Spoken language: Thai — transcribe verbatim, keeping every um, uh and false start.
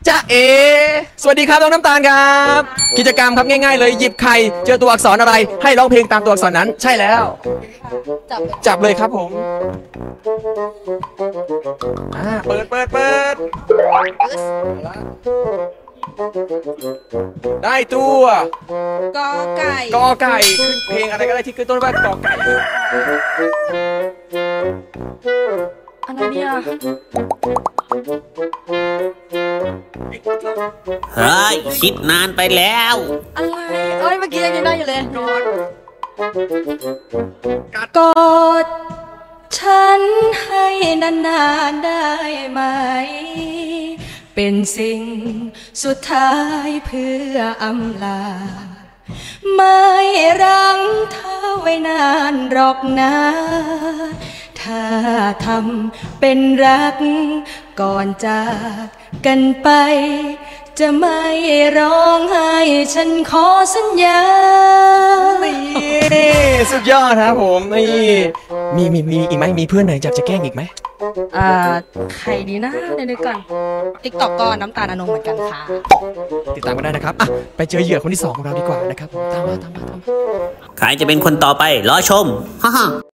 จ้าเอสวัสดีครับน้องน้ำตาลครับกิจกรรมครับง่ายๆเลยหยิบไข่เจอตัวอักษรอะไรให้ร้องเพลงตามตัวอักษรนั้นใช่แล้วจับจับเลยครับผมอ่าเปิดเปิดเปิดได้ตัวกอไก่กอไก่ขึ้นเพลงอะไรก็ได้ที่ขึ้นต้นว่ากอไก่อะไรเนี่ยเฮ้ยคิดนานไปแล้วอะไรเอ้ยเมื่อกี้ยังได้อยู่เลยนอนกอดฉันให้นานๆได้ไหมเป็นสิ่งสุดท้ายเพื่ออำลาไม่รั้งเธอไว้นานหรอกนะถ้าทำเป็นรักก่อนจากกันไปจะไม่ร้องไห้ฉันขอสัญญานี่สุดยอดครับผมนี่มีมีมีอีกไหมมีเพื่อนไหนอยากจะแกล้งอีกไหมอ่าใครดีนะเดี๋ยวก่อนติ๊กต็อกก็น้ำตาลอนงเหมือนกันค่ะติดตามกันได้นะครับอ่ะไปเจอเหยื่อคนที่สองของเราดีกว่านะครับตามมาตามมาตามมาใครจะเป็นคนต่อไปรอชมฮ่าฮ่า